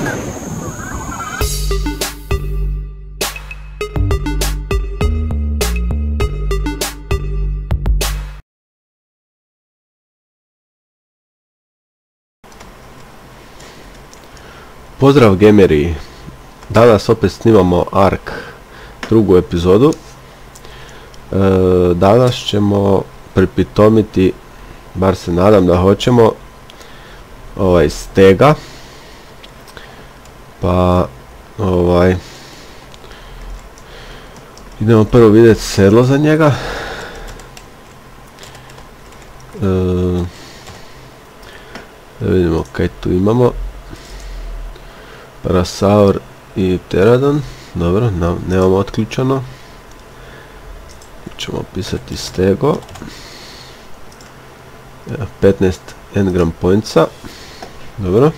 Pozdrav gameri, danas opet snimamo Ark drugu epizodu. Danas ćemo pripitomiti, bar se nadam da hoćemo, stega. Pa idemo prvo vidjeti sedlo za njega. Da vidimo kaj tu imamo. Parasaur i Pterodon, dobro, nemamo otključano. Ćemo pisati stego. 15 engram pointsa, dobro.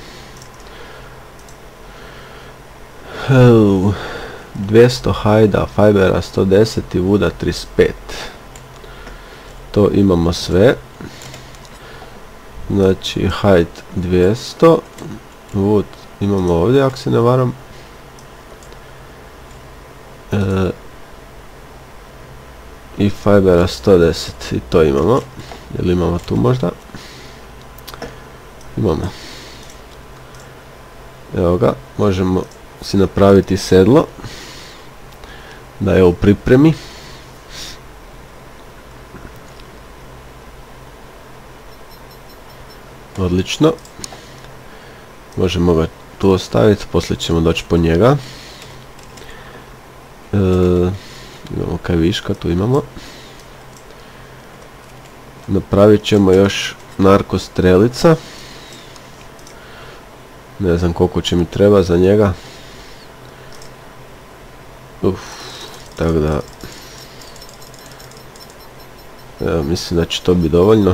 200 hajda, fibera 110 i vuda 35. To imamo sve. Znači hajd 200, wood imamo ovdje ako se ne varam. I fibera 110 i to imamo. Jel imamo tu možda? Imamo. Evo ga, možemo si napraviti sedlo da je u pripremi. Odlično. Možemo ga tu ostaviti, poslije ćemo doći po njega. Imamo kaj viška, tu imamo. Napravit ćemo još narko strelica. Ne znam koliko će mi treba za njega. Tako da mislim da će to biti dovoljno.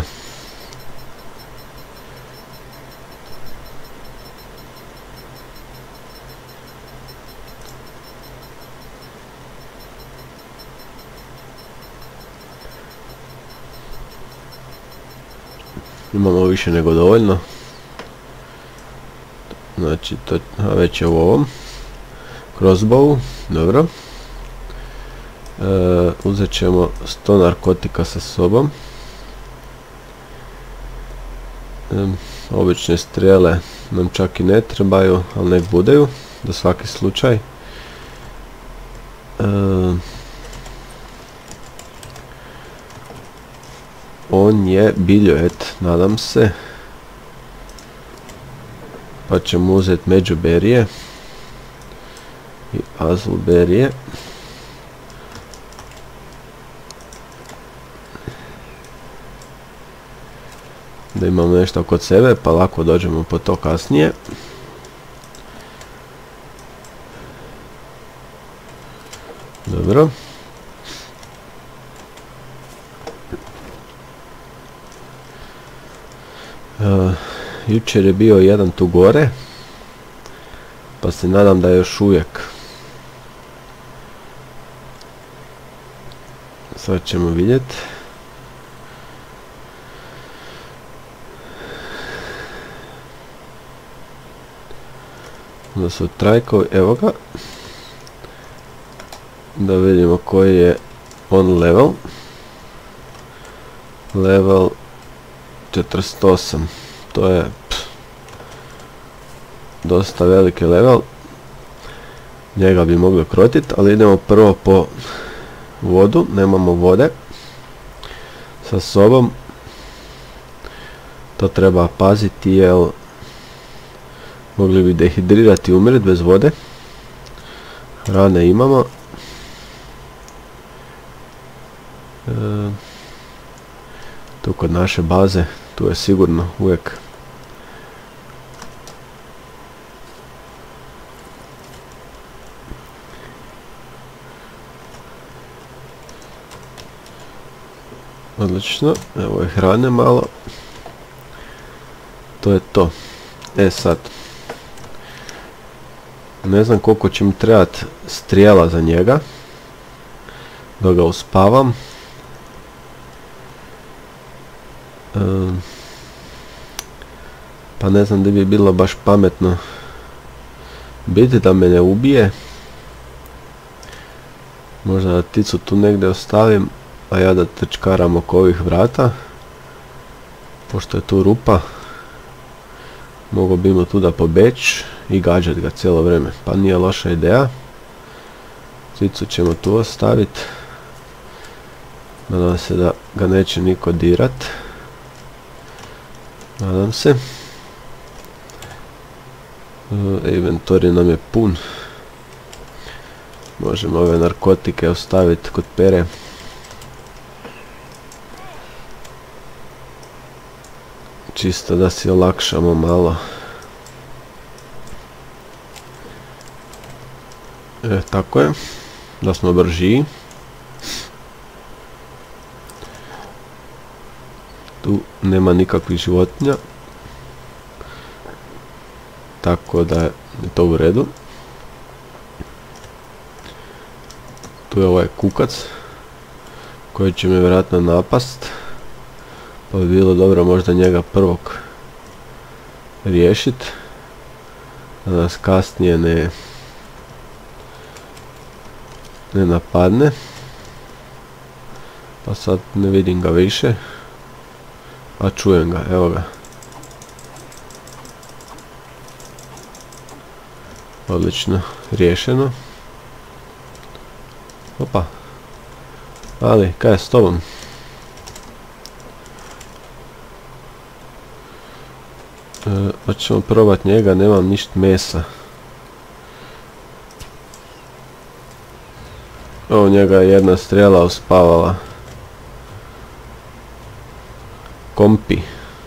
Imamo više nego dovoljno. Znači to već je u ovom crossbowu, dobro. Uzet ćemo 100 narkotika sa sobom. Obične strijele nam čak i ne trebaju, ali nek budeju za svaki slučaj. On je biljoet, nadam se. Pa ćemo uzeti međuberije i azulberije. Da imamo nešto kod sebe, pa lako dođemo po to kasnije. Dobro. Jučer je bio jedan tu gore, pa se nadam da je još uvijek. Sad ćemo vidjeti. Onda su trajkovi, evo ga. Da vidimo koji je on level. Level 48. To je dosta veliki level. Njega bi mogli krotiti, ali idemo prvo po vodu. Nemamo vode sa sobom. To treba paziti jer mogli bi dehidrirati i umrijeti bez vode. Hrane imamo. Tu kod naše baze, tu je sigurno uvijek odlično. Evo je hrane malo. To je to. Sad ne znam koliko će mi trebati strijela za njega da ga uspavam. Pa ne znam da bi bilo baš pametno biti da me ne ubije. Možda da pticu tu negdje ostavim, a ja da trčkaram oko ovih vrata. Pošto je tu rupa, mogu bi mu tu da pobeć i gađat ga cijelo vrijeme, pa nije loša ideja. Pticu ćemo tu ostaviti. Nadam se da ga neće niko dirat. Nadam se. Inventori nam je pun. Možemo ove narkotike ostaviti kod pere. Čisto da si olakšamo malo. Tako je. Da smo bržiji. Tu nema nikakvih životinja. Tako da je to u redu. Tu je ovaj kukac koji će me vjerojatno napast. Pa bi bilo dobro možda njega prvog riješit. Da nas kasnije ne napadne. Pa sad ne vidim ga više. A čujem ga, evo ga. Odlično, riješeno. Opa. Ali, kaj je s tobom? Hoćemo probat njega, nemam ništa mesa. Ovo njega je jedna strela uspavala. Kompi.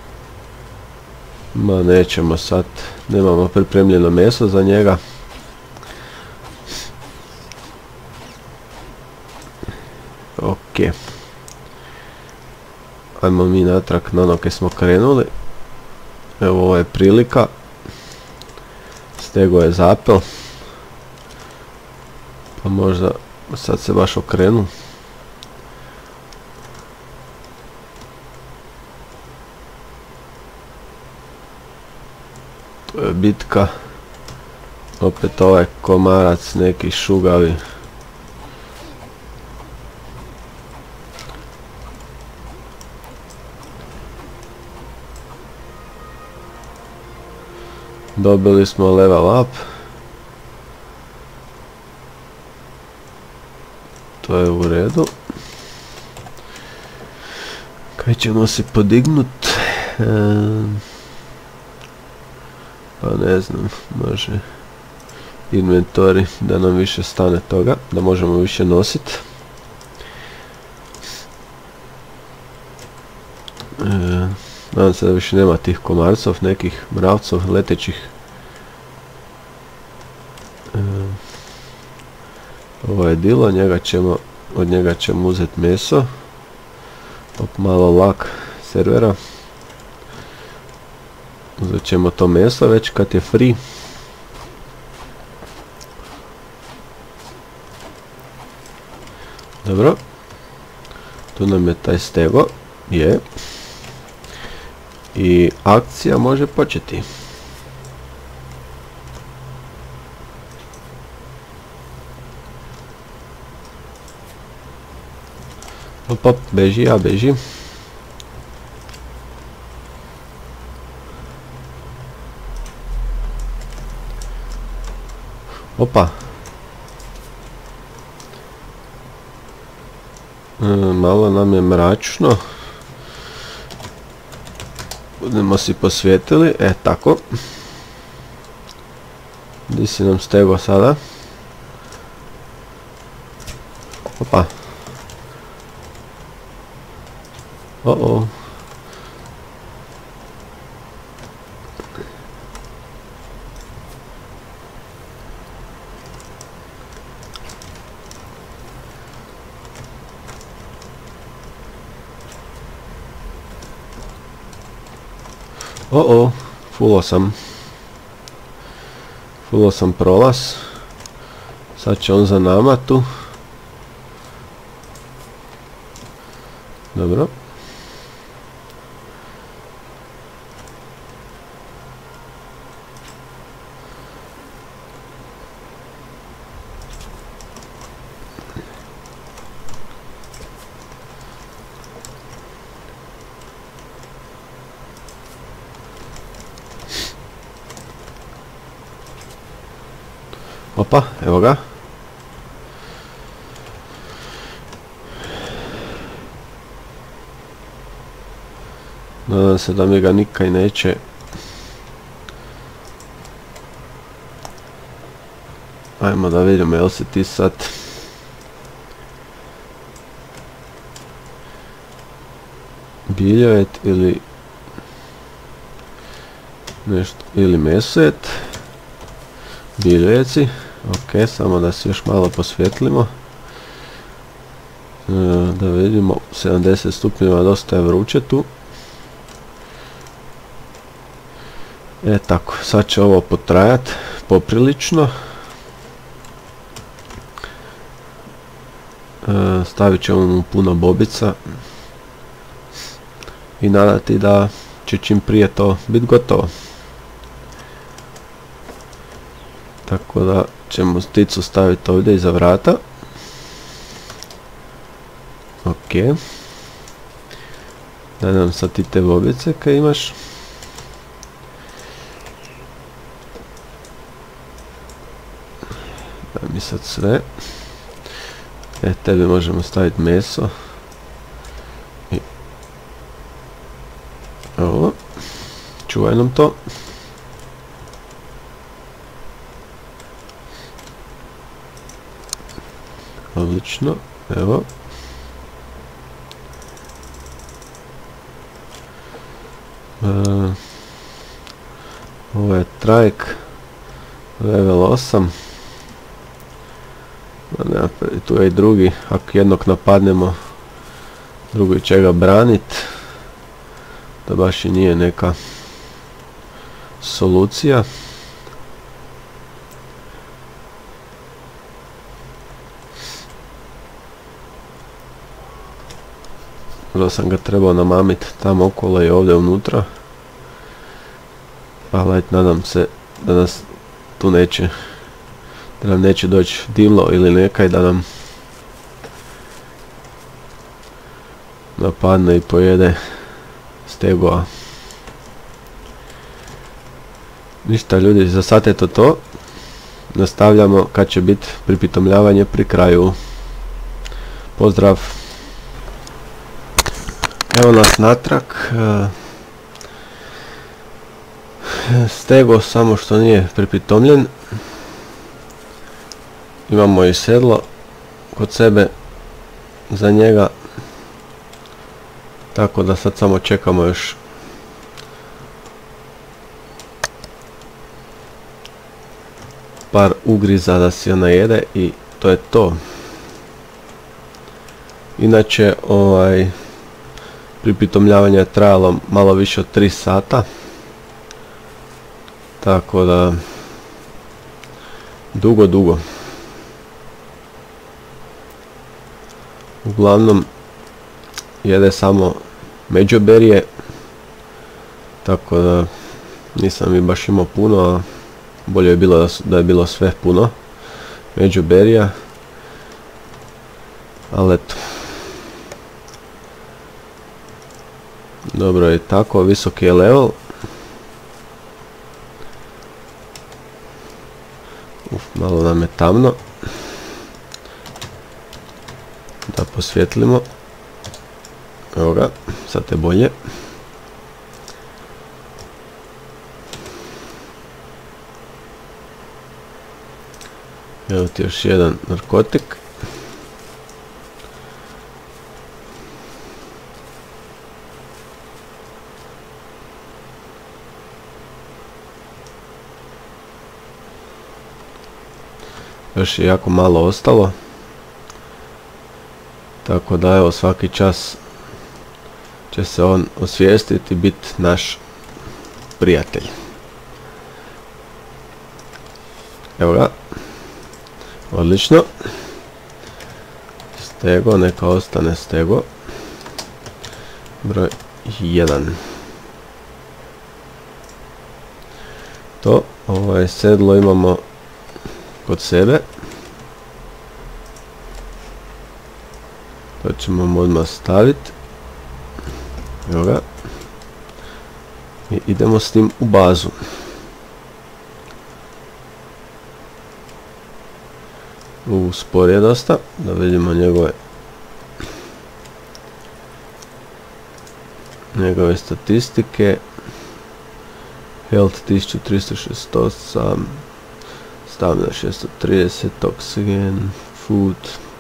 Ma nećemo sad, nemamo pripremljeno meso za njega. Ok. Ajmo mi natrag na ono kaj smo krenuli. Evo ovo je prilika. Stego je zapel. Pa možda sad se baš okrenu. To je bitka. Opet ovaj komarac neki šugavi. Dobili smo level up. To je u redu. Kaj ćemo se podignut? Pa ne znam, može inventori da nam više stane toga, da možemo više nosit. Nadam se da više nema tih komarcov, nekih mravcov letećih. Ovo je dilo, od njega ćemo uzeti meso. Malo lak servera. Uzet ćemo to meso već kad je free. Dobro. Tu nam je taj stego. Je. I akcija može početi. Op, beži, ja beži. Opa. Malo nam je mračno. Budemo si posvijetili, tako. Gdje si nam stego sada? Opa. O-o. O-o, fulao sam prolaz. Sad će on za nama tu. Dobro. Opa, evo ga. Nadam se da mi ga nikaj neće ajmo da vidimo jel si ti sad biljojet ili nešto, ili mesojet. Biljojeci, ok, samo da se još malo posvjetlimo. Da vidimo, 70 stupnjeva, dosta je vruće tu. Tako, sad će ovo potrajat poprilično. Stavit ćemo mu puno bobica i nadati da će čim prije to biti gotovo. Tako da ćemo sticu staviti ovdje iza vrata. Ok. Daj nam sad ti te bobice kaj imaš. Daj mi sad sve. Tebi možemo staviti meso. I ovo. Čuvaj nam to. Odlično, evo. Ovo je trajk level 8. Tu je i drugi, ako jednog napadnemo, drugi će ga branit. Da baš i nije neka solucija. Možda sam ga trebao namamiti tamo okolo i ovdje unutra. Ali nadam se da nas tu neće, da nam neće doći dimlo ili nekaj da nam napadne i pojede stegova. Ništa ljudi, za sad je to. Nastavljamo kad će biti pripitomljavanje pri kraju. Pozdrav! Evo nas natrag. Stego samo što nije pripitomljen. Imamo i sedlo kod sebe za njega. Tako da sad samo čekamo još par ugriza da si ona jede i to je to. Inače pripitomljavanje je trajalo malo više od 3 sata. Tako da dugo. Uglavnom jede samo međuberije. Tako da nisam i baš imao puno, a bolje je bilo da je bilo sve puno međuberija. Ali eto. Dobro je tako, visoki je level. Malo nam je tamno. Da posvjetlimo. Evo ga, sad je bolje. Evo ti još jedan narkotik. Još je jako malo ostalo. Tako da evo svaki čas će se on osvijestiti i biti naš prijatelj. Evo ga. Odlično. Stego, neka ostane stego. Broj 1. To, sedlo imamo kod sebe. To ćemo odmah staviti. Evo ga. I idemo s tim u bazu. Spor je dosta, da vidimo njegove statistike. Health 1368, stamina 630, oxygen, food,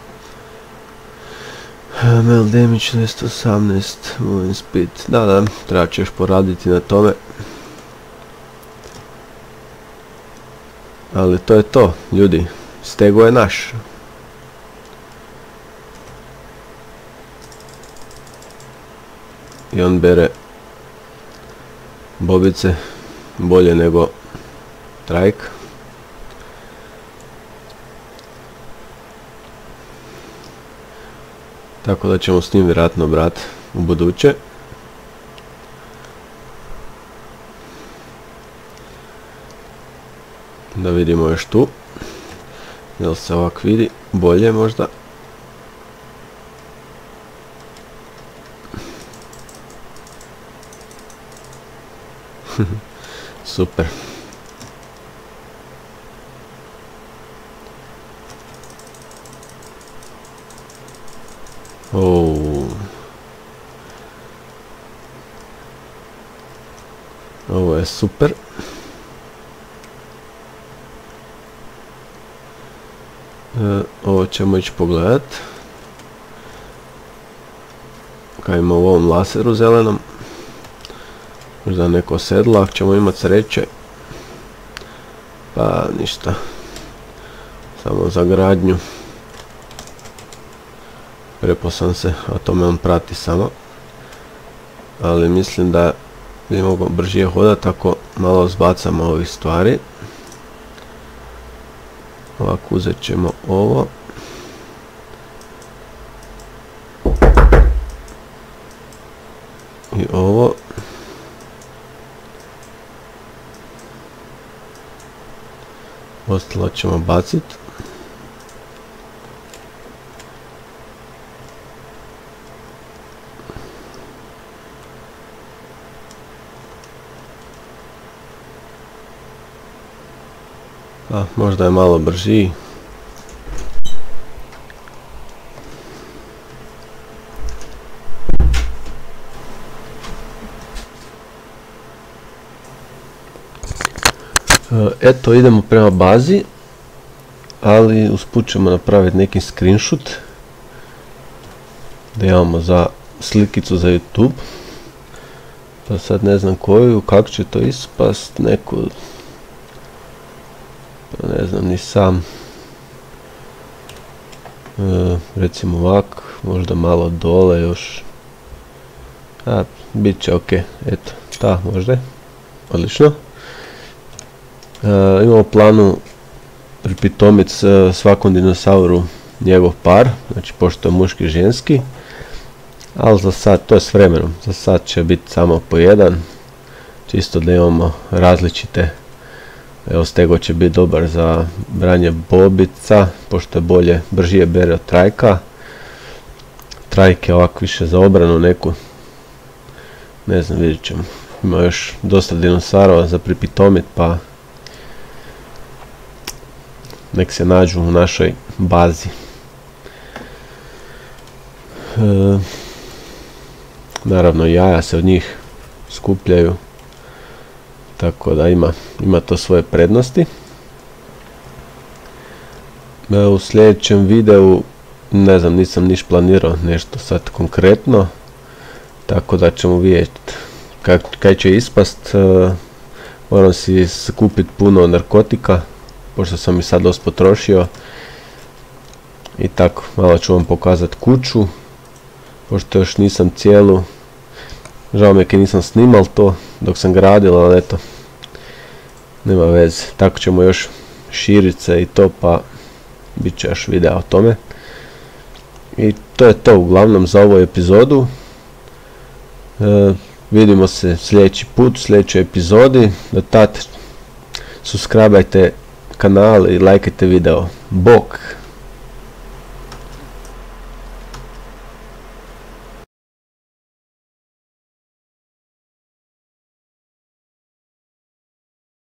melee damage 218, moving speed. Da, treba će još poraditi na tome. Ali to je to, ljudi, Stego je naš. I on bere bobice bolje nego Trike. Tako da ćemo s njim vjerojatno brati u buduće. Da vidimo još tu. Jel se ovak vidi bolje možda? Super. Ovo je super. Ovo ćemo ići pogledat. Kaj ima u ovom laseru zelenom. Možda neko sedlo, ako ćemo imati sreće. Pa ništa. Samo za gradnju. Prepo sam se, a to me on prati samo. Ali mislim da bi mogao brže hodati ako malo zbacamo ovih stvari. Ovako uzet ćemo ovo. I ovo. Ostalo ćemo baciti. Možda je malo brži. Eto, idemo prema bazi, ali usput ćemo napraviti neki screenshot da imamo za slikicu za YouTube. Pa sad ne znam koju, kako će to ispast, neku, pa ne znam ni sam. Recimo ovak, možda malo dole još. Bit će ok, eto, ta možda, odlično. Imamo planu pripitomiti svakom dinosauru njegov par, znači pošto je muški i ženski, ali za sad, to je s vremenom, za sad će biti samo po jedan, čisto da imamo različite. Evo, Stego će biti dobar za branje bobica, pošto je bolje, bržije bere od Trajka. Trajk je ovako više za obranu neku, ne znam, vidjet ćemo. Ima još dosta dinosaurova za pripitomit, pa nek se nađu u našoj bazi. Naravno, jaja se od njih skupljaju, tako da ima to svoje prednosti. U sljedećem videu, ne znam, nisam niš planirao nešto sad konkretno, tako da ćemo vidjeti kaj će ispast. Moram si skupiti puno narkotika, pošto sam i sad dosta potrošio. I tako, malo ću vam pokazati kuću, pošto još nisam cijelu. Žao mi je kad nisam snimal to dok sam gradila, ali eto, nema veze. Tako ćemo još širiti se i to, pa bit će još videa o tome. I to je to uglavnom za ovu epizodu. Vidimo se sljedeći put, u sljedećoj epizodi. Do tad subscribe-ajte kanal i lajkajte video. Bok!